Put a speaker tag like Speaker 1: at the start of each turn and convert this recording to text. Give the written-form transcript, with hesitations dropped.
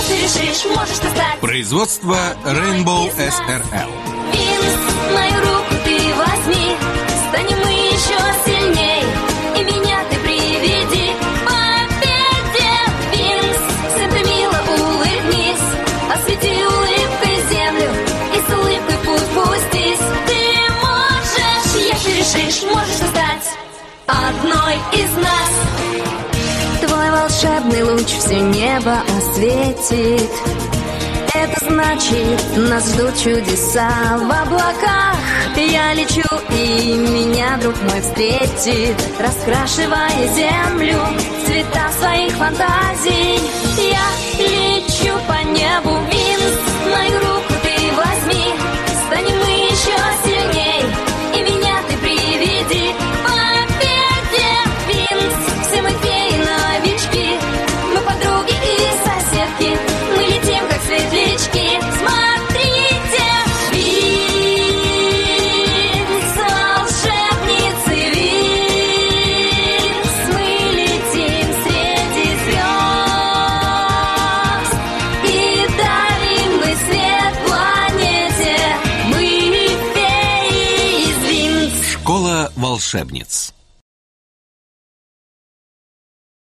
Speaker 1: Если решишь, можешь ты стать.
Speaker 2: Производство Rainbow SRL.
Speaker 1: Винкс, мою руку ты возьми, станем мы еще сильней, и меня ты приведи к победе. Винкс, всем ты мило улыбнись, освети улыбкой землю и с улыбкой в путь пустись. Ты можешь, если решишь, можешь ты стать одной из нас. Твой волшебный луч все небо осветит. Это значит, нас ждут чудеса в облаках. Я лечу, и меня друг мой встретит, раскрашивая землю в цвета своих фантазий. Я лечу по небу. Винкс, мою руку ты возьми, станем мы еще сильней, и меня ты приведи к победе. Винкс, все мы феи новички, мы подруги и соседки, мы летим как светлячки. Смотрите, Винкс, волшебницы Винкс, мы летим среди звезд и дарим мы свет планете. Мы феи из Винкс.
Speaker 2: Школа волшебниц.